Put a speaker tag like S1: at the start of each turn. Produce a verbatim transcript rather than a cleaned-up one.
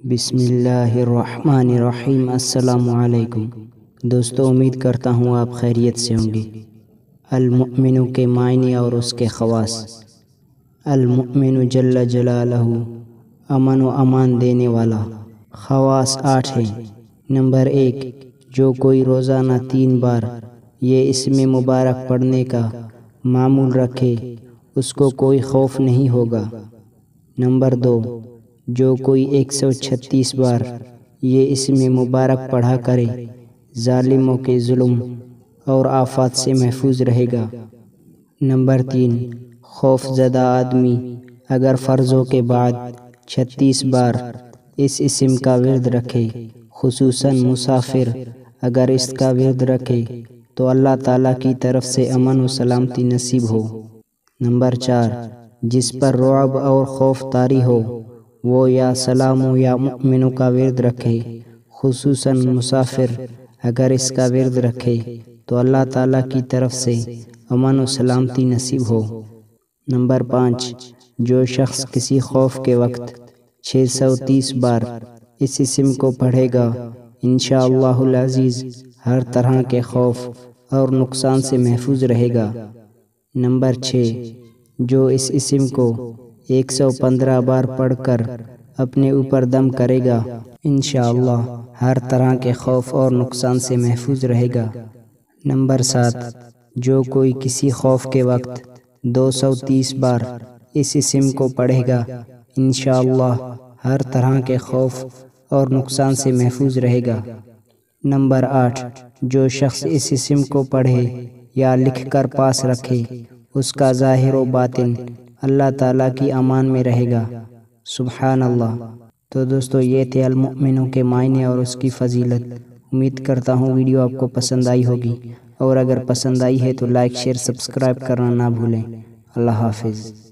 S1: بسم اللہ الرحمن الرحیم۔ السلام علیکم دوستو، امید کرتا ہوں آپ خیریت سے ہوں گے۔ المؤمن کے معنی اور اس کے خواص۔ المؤمن جل جلالہ، امن و امان دینے والا۔ خواص آٹھ ہیں۔ نمبر ایک، جو کوئی روزانہ تین بار یہ اسم مبارک پڑھنے کا معمول رکھے اس کو کوئی خوف نہیں ہوگا۔ نمبر دو، جو کوئی ایک سو چھتیس بار یہ اسم مبارک پڑھا کرے ظالموں کے ظلم اور آفات سے محفوظ رہے گا۔ نمبر تین، خوف زدہ آدمی اگر فرضوں کے بعد چھتیس بار اس اسم کا ورد رکھے، خصوصاً مسافر اگر اس کا ورد رکھے تو اللہ تعالیٰ کی طرف سے امن و سلامتی نصیب ہو۔ نمبر چار، جس پر رعب اور خوف طاری ہو وہ یا سلام یا مؤمنوں کا ورد رکھے، خصوصاً مسافر اگر اس کا ورد رکھے تو اللہ تعالیٰ کی طرف سے امن و سلامتی نصیب ہو۔ نمبر پانچ، جو شخص کسی خوف کے وقت چھ سو تیس بار اس اسم کو پڑھے گا انشاءاللہ العزیز ہر طرح کے خوف اور نقصان سے محفوظ رہے گا۔ نمبر چھ، جو اس اسم کو ایک سو پندرہ بار پڑھ کر اپنے اوپر دم کرے گا انشاءاللہ ہر طرح کے خوف اور نقصان سے محفوظ رہے گا۔ نمبر سات، جو کوئی کسی خوف کے وقت دو سو تیس بار اس اسم کو پڑھے گا انشاءاللہ ہر طرح کے خوف اور نقصان سے محفوظ رہے گا۔ نمبر آٹھ، جو شخص اس اسم کو پڑھے یا لکھ کر پاس رکھے اس کا ظاہر و باطن اللہ تعالیٰ کی امان میں رہے گا۔ سبحان اللہ۔ تو دوستو، یہ تھے المؤمنوں کے معنی اور اس کی فضیلت۔ امید کرتا ہوں ویڈیو آپ کو پسند آئی ہوگی، اور اگر پسند آئی ہے تو لائک شیئر سبسکرائب کرنا نہ بھولیں۔ اللہ حافظ۔